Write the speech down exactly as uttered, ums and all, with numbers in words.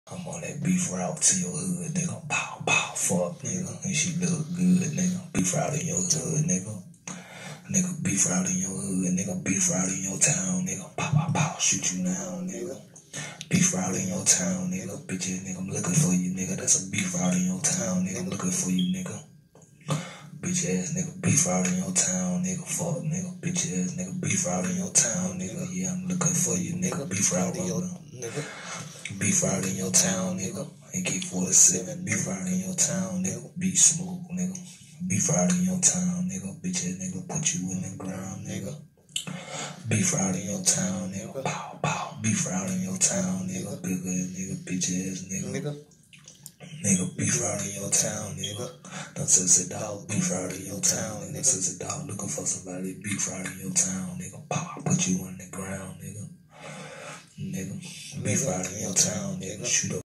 I'm on that beef route to your hood, nigga. Pow, pow, fuck, nigga. And she look good, nigga. Beef route in your hood, nigga. Nigga, beef route in your hood, nigga. Beef route in your town, nigga. Pow, pow, pow, shoot you now, nigga. Beef route in your town, nigga. Bitch ass nigga, I'm looking for you, nigga. That's a beef route in your town, nigga. I'm looking for you, nigga. Bitch ass nigga, beef route in your town, nigga. Fuck, nigga. Bitch ass nigga, beef route in your town, nigga. Yeah, I'm looking for you, nigga. Beef route in your nigga. Beef route in your town, nigga. A K forty-seven, beef route in your town, nigga. Be smooth, nigga. Beef route in your town, nigga. Bitch ass nigga, put you in the ground, nigga. Beef route in your town, nigga. Pow, pow. Beef route in your town, nigga. Big ass nigga, bitch ass nigga. Nigga, beef route in your town, nigga. Don't say dog, beef route in your town, nigga. Say dog, looking for somebody, beef route in your town, nigga. Pow, put you on the ground, nigga. Nigga, beef route in your town, nigga. Shoot up.